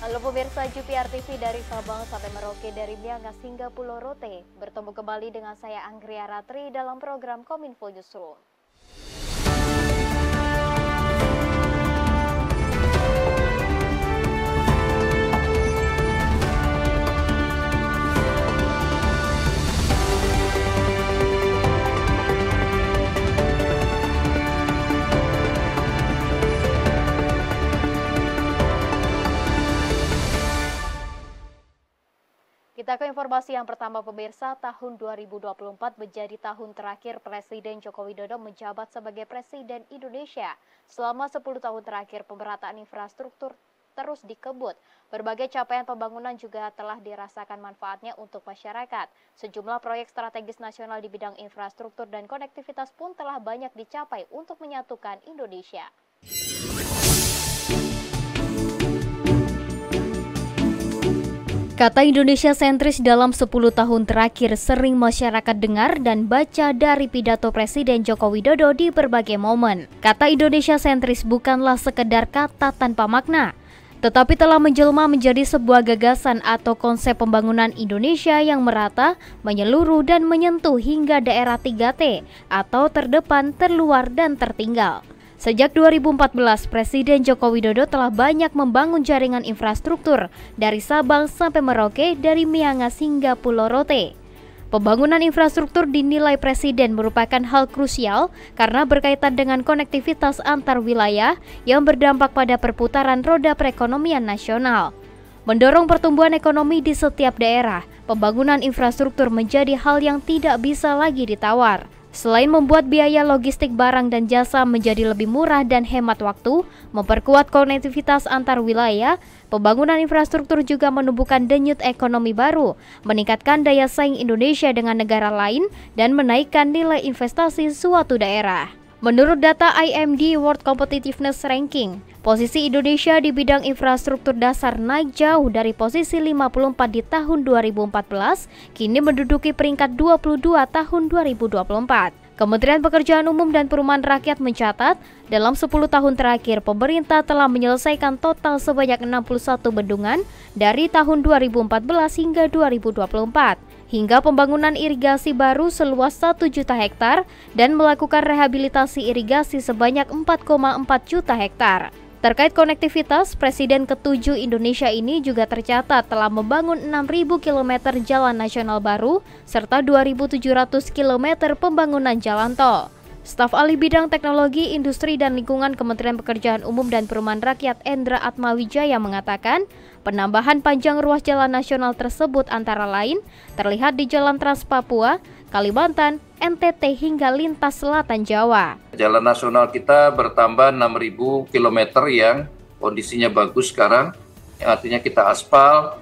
Halo pemirsa JPR TV dari Sabang sampai Merauke, dari Miangas hingga Pulau Rote. Bertemu kembali dengan saya Anggria Ratri dalam program Kominfo Newsroom. Kita ke informasi yang pertama pemirsa, tahun 2024 menjadi tahun terakhir Presiden Joko Widodo menjabat sebagai Presiden Indonesia. Selama 10 tahun terakhir pemerataan infrastruktur terus dikebut. Berbagai capaian pembangunan juga telah dirasakan manfaatnya untuk masyarakat. Sejumlah proyek strategis nasional di bidang infrastruktur dan konektivitas pun telah banyak dicapai untuk menyatukan Indonesia. Kata Indonesia sentris dalam 10 tahun terakhir sering masyarakat dengar dan baca dari pidato Presiden Joko Widodo di berbagai momen. Kata Indonesia sentris bukanlah sekedar kata tanpa makna, tetapi telah menjelma menjadi sebuah gagasan atau konsep pembangunan Indonesia yang merata, menyeluruh dan menyentuh hingga daerah 3T atau terdepan, terluar, dan tertinggal. Sejak 2014, Presiden Joko Widodo telah banyak membangun jaringan infrastruktur dari Sabang sampai Merauke, dari Miangas hingga Pulau Rote. Pembangunan infrastruktur dinilai Presiden merupakan hal krusial karena berkaitan dengan konektivitas antar wilayah yang berdampak pada perputaran roda perekonomian nasional. Mendorong pertumbuhan ekonomi di setiap daerah, pembangunan infrastruktur menjadi hal yang tidak bisa lagi ditawar. Selain membuat biaya logistik barang dan jasa menjadi lebih murah dan hemat waktu, memperkuat konektivitas antar wilayah, pembangunan infrastruktur juga menumbuhkan denyut ekonomi baru, meningkatkan daya saing Indonesia dengan negara lain, dan menaikkan nilai investasi suatu daerah. Menurut data IMD World Competitiveness Ranking, posisi Indonesia di bidang infrastruktur dasar naik jauh dari posisi 54 di tahun 2014, kini menduduki peringkat 22 tahun 2024. Kementerian Pekerjaan Umum dan Perumahan Rakyat mencatat, dalam 10 tahun terakhir pemerintah telah menyelesaikan total sebanyak 61 bendungan dari tahun 2014 hingga 2024. Hingga pembangunan irigasi baru seluas 1 juta hektar dan melakukan rehabilitasi irigasi sebanyak 4,4 juta hektar. Terkait konektivitas, Presiden ke-7 Indonesia ini juga tercatat telah membangun 6.000 km jalan nasional baru serta 2.700 km pembangunan jalan tol. Staf Ahli Bidang Teknologi, Industri, dan Lingkungan Kementerian Pekerjaan Umum dan Perumahan Rakyat Endra Atmawijaya mengatakan, penambahan panjang ruas jalan nasional tersebut antara lain terlihat di Jalan Trans Papua, Kalimantan, NTT hingga lintas selatan Jawa. Jalan nasional kita bertambah 6.000 km yang kondisinya bagus sekarang, yang artinya kita aspal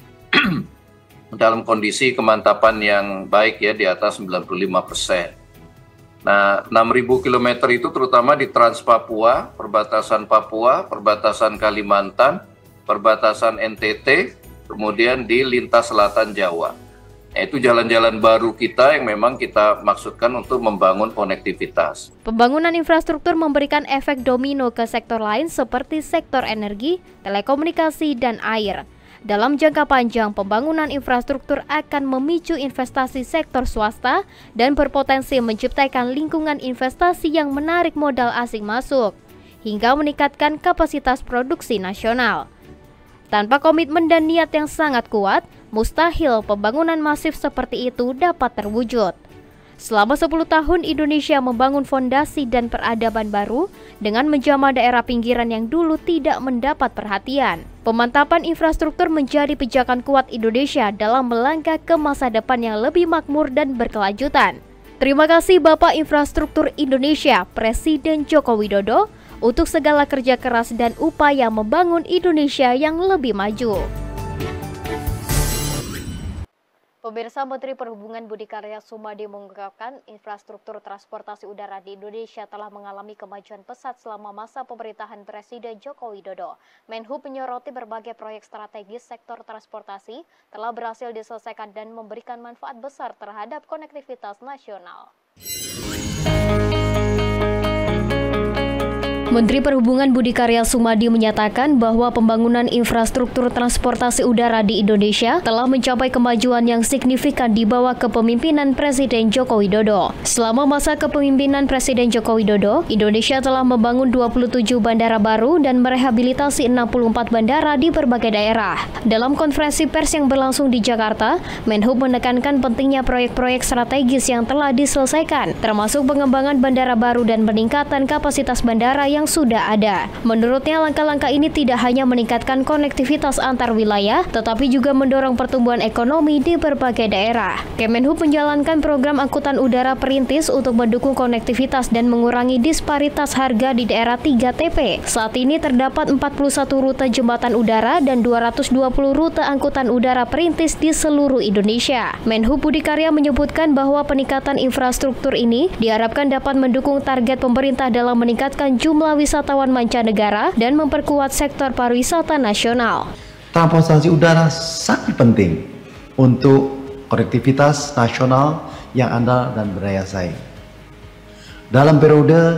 dalam kondisi kemantapan yang baik ya, di atas 95%. Nah, 6.000 km itu terutama di Trans Papua, perbatasan Kalimantan, perbatasan NTT, kemudian di lintas selatan Jawa. Nah, itu jalan-jalan baru kita yang memang kita maksudkan untuk membangun konektivitas. Pembangunan infrastruktur memberikan efek domino ke sektor lain seperti sektor energi, telekomunikasi, dan air. Dalam jangka panjang, pembangunan infrastruktur akan memicu investasi sektor swasta dan berpotensi menciptakan lingkungan investasi yang menarik modal asing masuk, hingga meningkatkan kapasitas produksi nasional. Tanpa komitmen dan niat yang sangat kuat, mustahil pembangunan masif seperti itu dapat terwujud. Selama 10 tahun Indonesia membangun fondasi dan peradaban baru dengan menjamah daerah pinggiran yang dulu tidak mendapat perhatian. Pemantapan infrastruktur menjadi pijakan kuat Indonesia dalam melangkah ke masa depan yang lebih makmur dan berkelanjutan. Terima kasih Bapak Infrastruktur Indonesia, Presiden Joko Widodo, untuk segala kerja keras dan upaya membangun Indonesia yang lebih maju. Pemirsa, Menteri Perhubungan Budi Karya Sumadi mengungkapkan infrastruktur transportasi udara di Indonesia telah mengalami kemajuan pesat selama masa pemerintahan Presiden Joko Widodo. Menhub menyoroti berbagai proyek strategis sektor transportasi telah berhasil diselesaikan dan memberikan manfaat besar terhadap konektivitas nasional. Menteri Perhubungan Budi Karya Sumadi menyatakan bahwa pembangunan infrastruktur transportasi udara di Indonesia telah mencapai kemajuan yang signifikan di bawah kepemimpinan Presiden Joko Widodo. Selama masa kepemimpinan Presiden Joko Widodo, Indonesia telah membangun 27 bandara baru dan merehabilitasi 64 bandara di berbagai daerah. Dalam konferensi pers yang berlangsung di Jakarta, Menhub menekankan pentingnya proyek-proyek strategis yang telah diselesaikan, termasuk pengembangan bandara baru dan peningkatan kapasitas bandara yang sudah ada. Menurutnya, langkah-langkah ini tidak hanya meningkatkan konektivitas antar wilayah, tetapi juga mendorong pertumbuhan ekonomi di berbagai daerah. Kemenhub menjalankan program angkutan udara perintis untuk mendukung konektivitas dan mengurangi disparitas harga di daerah 3TP. Saat ini terdapat 41 rute jembatan udara dan 220 rute angkutan udara perintis di seluruh Indonesia. Menhub Budi Karya menyebutkan bahwa peningkatan infrastruktur ini diharapkan dapat mendukung target pemerintah dalam meningkatkan jumlah wisatawan mancanegara dan memperkuat sektor pariwisata nasional. Transportasi udara sangat penting untuk konektivitas nasional yang andal dan berdaya saing. Dalam periode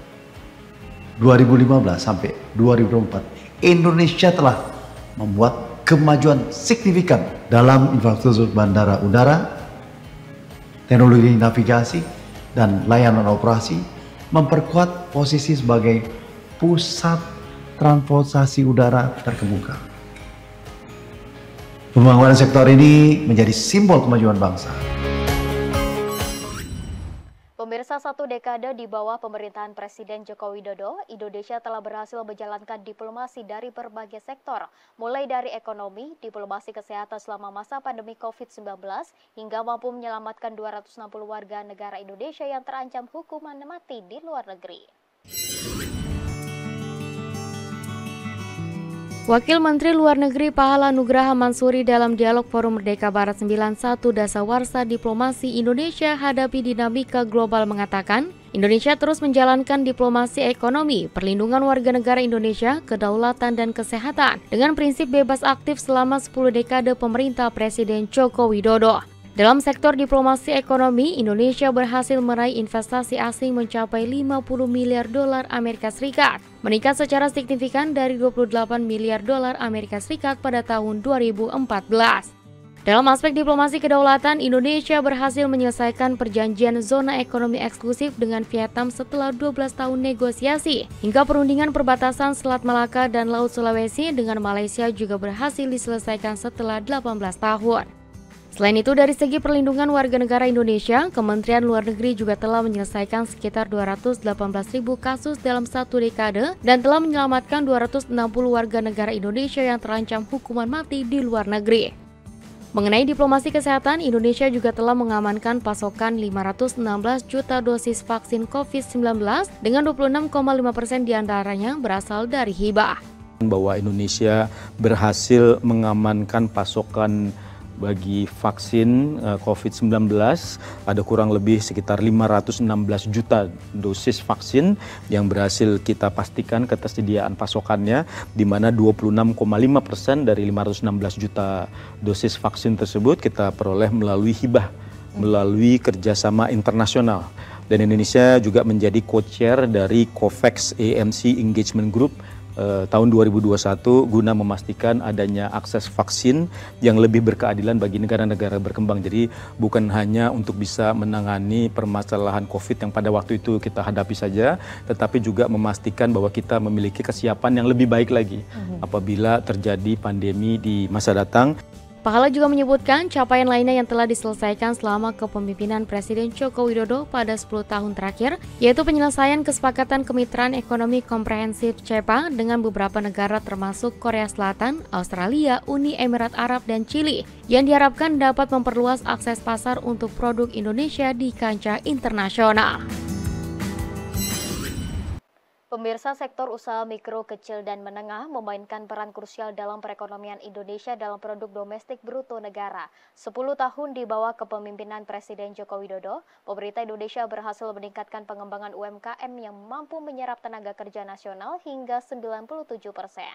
2015 sampai 2024, Indonesia telah membuat kemajuan signifikan dalam infrastruktur bandara udara, teknologi navigasi, dan layanan operasi, memperkuat posisi sebagai pusat transportasi udara terkemuka. Pembangunan sektor ini menjadi simbol kemajuan bangsa. Pemirsa, 1 dekade di bawah pemerintahan Presiden Joko Widodo, Indonesia telah berhasil menjalankan diplomasi dari berbagai sektor, mulai dari ekonomi, diplomasi kesehatan selama masa pandemi COVID-19, hingga mampu menyelamatkan 260 warga negara Indonesia yang terancam hukuman mati di luar negeri. Wakil Menteri Luar Negeri Pahala Nugraha Mansuri dalam dialog Forum Merdeka Barat 91 Dasawarsa Diplomasi Indonesia Hadapi Dinamika Global mengatakan, Indonesia terus menjalankan diplomasi ekonomi, perlindungan warga negara Indonesia, kedaulatan dan kesehatan dengan prinsip bebas aktif selama 10 dekade pemerintah Presiden Joko Widodo. Dalam sektor diplomasi ekonomi, Indonesia berhasil meraih investasi asing mencapai 50 miliar dolar Amerika Serikat, meningkat secara signifikan dari 28 miliar dolar Amerika Serikat pada tahun 2014. Dalam aspek diplomasi kedaulatan, Indonesia berhasil menyelesaikan perjanjian zona ekonomi eksklusif dengan Vietnam setelah 12 tahun negosiasi, hingga perundingan perbatasan Selat Malaka dan Laut Sulawesi dengan Malaysia juga berhasil diselesaikan setelah 18 tahun. Selain itu, dari segi perlindungan warga negara Indonesia, Kementerian Luar Negeri juga telah menyelesaikan sekitar 218.000 kasus dalam 1 dekade dan telah menyelamatkan 260 warga negara Indonesia yang terancam hukuman mati di luar negeri. Mengenai diplomasi kesehatan, Indonesia juga telah mengamankan pasokan 516 juta dosis vaksin COVID-19 dengan 26,5% diantaranya berasal dari hibah. Bahwa Indonesia berhasil mengamankan pasokan bagi vaksin COVID-19, ada kurang lebih sekitar 516 juta dosis vaksin yang berhasil kita pastikan ketersediaan pasokannya, di mana 26,5% dari 516 juta dosis vaksin tersebut kita peroleh melalui hibah, melalui kerjasama internasional. Dan Indonesia juga menjadi co-chair dari COVAX AMC Engagement Group tahun 2021 guna memastikan adanya akses vaksin yang lebih berkeadilan bagi negara-negara berkembang. Jadi bukan hanya untuk bisa menangani permasalahan COVID yang pada waktu itu kita hadapi saja, tetapi juga memastikan bahwa kita memiliki kesiapan yang lebih baik lagi apabila terjadi pandemi di masa datang. Pahala juga menyebutkan capaian lainnya yang telah diselesaikan selama kepemimpinan Presiden Joko Widodo pada 10 tahun terakhir, yaitu penyelesaian kesepakatan kemitraan ekonomi komprehensif CEPA dengan beberapa negara termasuk Korea Selatan, Australia, Uni Emirat Arab, dan Chili, yang diharapkan dapat memperluas akses pasar untuk produk Indonesia di kancah internasional. Pemirsa, sektor usaha mikro, kecil, dan menengah memainkan peran krusial dalam perekonomian Indonesia dalam produk domestik bruto negara. 10 tahun di bawah kepemimpinan Presiden Joko Widodo, pemerintah Indonesia berhasil meningkatkan pengembangan UMKM yang mampu menyerap tenaga kerja nasional hingga 97%.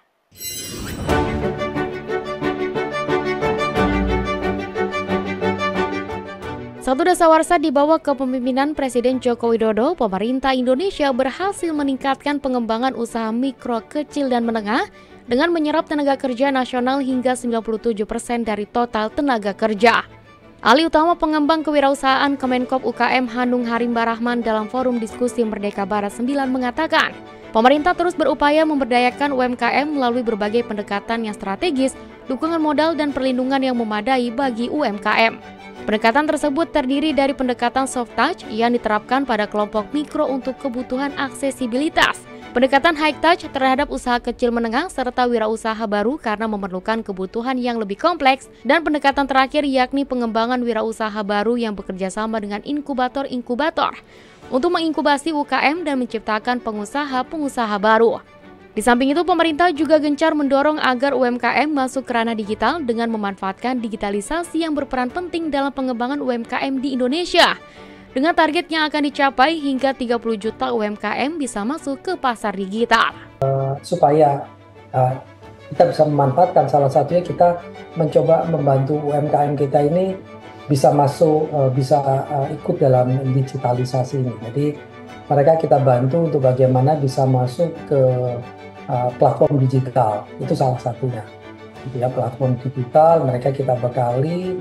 Satu dasawarsa di bawah kepemimpinan Presiden Joko Widodo, pemerintah Indonesia berhasil meningkatkan pengembangan usaha mikro, kecil, dan menengah dengan menyerap tenaga kerja nasional hingga 97% dari total tenaga kerja. Ahli utama pengembang kewirausahaan Kemenkop UKM Hanung Harimba Rahman dalam forum diskusi Merdeka Barat 9 mengatakan, pemerintah terus berupaya memberdayakan UMKM melalui berbagai pendekatan yang strategis, dukungan modal dan perlindungan yang memadai bagi UMKM. Pendekatan tersebut terdiri dari pendekatan soft touch yang diterapkan pada kelompok mikro untuk kebutuhan aksesibilitas, pendekatan high touch terhadap usaha kecil menengah serta wirausaha baru karena memerlukan kebutuhan yang lebih kompleks, dan pendekatan terakhir yakni pengembangan wirausaha baru yang bekerja sama dengan inkubator-inkubator untuk menginkubasi UKM dan menciptakan pengusaha-pengusaha baru. Di samping itu, pemerintah juga gencar mendorong agar UMKM masuk ke ranah digital dengan memanfaatkan digitalisasi yang berperan penting dalam pengembangan UMKM di Indonesia. Dengan target yang akan dicapai hingga 30 juta UMKM bisa masuk ke pasar digital. Supaya kita bisa memanfaatkan, salah satunya kita mencoba membantu UMKM kita ini bisa masuk, ikut dalam digitalisasi ini. Jadi mereka kita bantu untuk bagaimana bisa masuk ke platform digital, itu salah satunya. Gitu ya, platform digital mereka kita bekali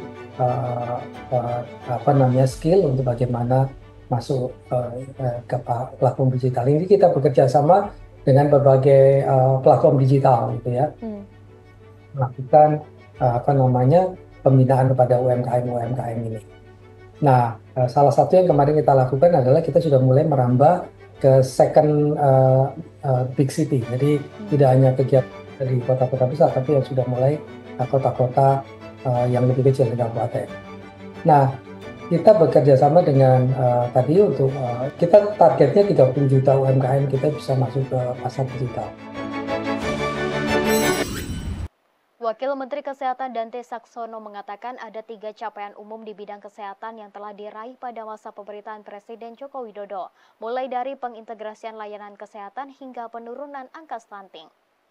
skill untuk bagaimana masuk ke platform digital. Ini kita bekerja sama dengan berbagai platform digital, gitu ya, melakukan pembinaan kepada UMKM ini. Nah, salah satu yang kemarin kita lakukan adalah kita sudah mulai merambah ke second big city. Jadi tidak hanya kegiatan di kota-kota besar, tapi yang sudah mulai kota-kota yang lebih kecil di kabupaten. Nah, kita bekerja sama dengan tadi untuk kita targetnya 30 juta UMKM kita bisa masuk ke pasar digital. Wakil Menteri Kesehatan Dante Saxono mengatakan ada 3 capaian umum di bidang kesehatan yang telah diraih pada masa pemerintahan Presiden Joko Widodo, mulai dari pengintegrasian layanan kesehatan hingga penurunan angka stunting.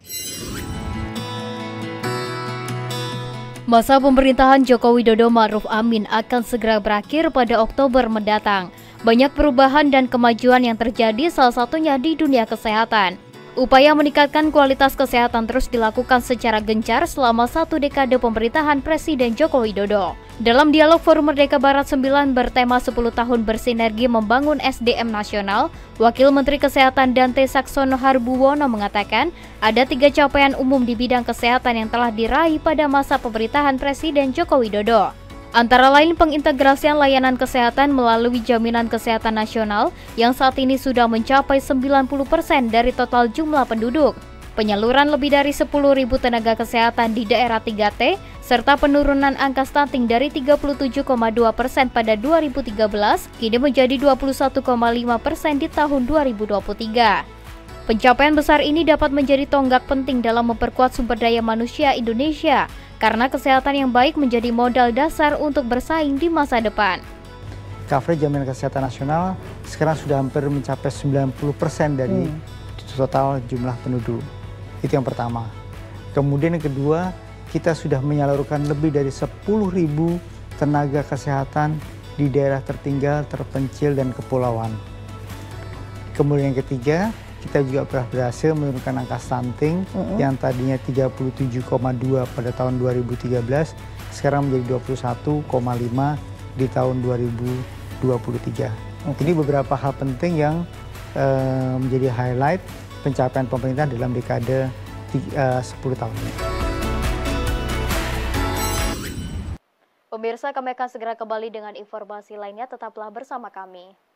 Masa pemerintahan Joko Widodo Ma'ruf Amin akan segera berakhir pada Oktober mendatang. Banyak perubahan dan kemajuan yang terjadi, salah satunya di dunia kesehatan. Upaya meningkatkan kualitas kesehatan terus dilakukan secara gencar selama 1 dekade pemerintahan Presiden Joko Widodo. Dalam dialog Forum Merdeka Barat 9 bertema 10 tahun bersinergi membangun SDM nasional, Wakil Menteri Kesehatan Dante Saxono Harbuwono mengatakan ada 3 capaian umum di bidang kesehatan yang telah diraih pada masa pemerintahan Presiden Joko Widodo. Antara lain pengintegrasian layanan kesehatan melalui Jaminan Kesehatan Nasional yang saat ini sudah mencapai 90% dari total jumlah penduduk, penyaluran lebih dari 10.000 tenaga kesehatan di daerah 3T, serta penurunan angka stunting dari 37,2% pada 2013 kini menjadi 21,5% di tahun 2023. Pencapaian besar ini dapat menjadi tonggak penting dalam memperkuat sumber daya manusia Indonesia, karena kesehatan yang baik menjadi modal dasar untuk bersaing di masa depan. Coverage Jaminan Kesehatan Nasional sekarang sudah hampir mencapai 90% dari total jumlah penduduk. Itu yang pertama. Kemudian yang kedua, kita sudah menyalurkan lebih dari 10.000 tenaga kesehatan di daerah tertinggal, terpencil, dan kepulauan. Kemudian yang ketiga, kita juga berhasil menurunkan angka stunting yang tadinya 37,2 pada tahun 2013, sekarang menjadi 21,5 di tahun 2023. Ini beberapa hal penting yang menjadi highlight pencapaian pemerintah dalam dekade 10 tahun ini. Pemirsa, kami akan segera kembali dengan informasi lainnya, tetaplah bersama kami.